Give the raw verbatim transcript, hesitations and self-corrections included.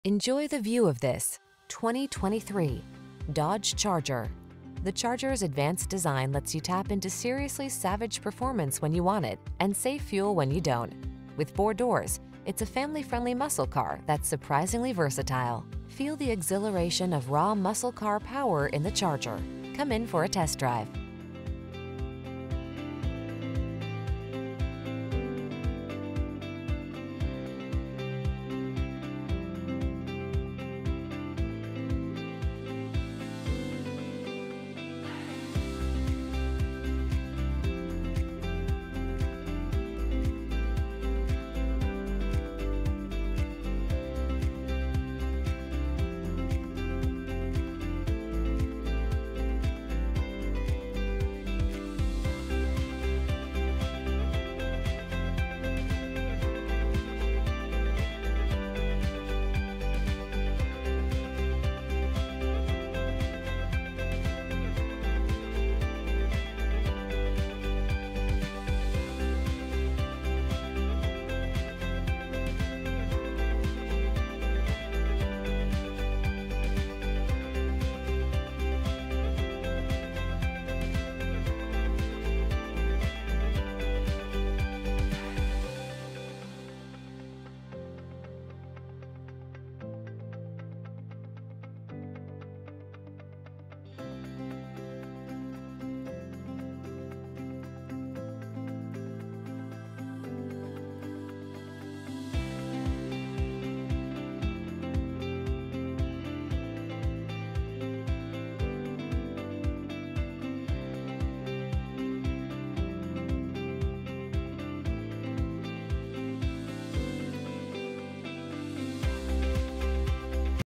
Enjoy the view of this twenty twenty-three Dodge Charger. The Charger's advanced design lets you tap into seriously savage performance when you want it and save fuel when you don't. With four doors, it's a family-friendly muscle car that's surprisingly versatile. Feel the exhilaration of raw muscle car power in the Charger. Come in for a test drive.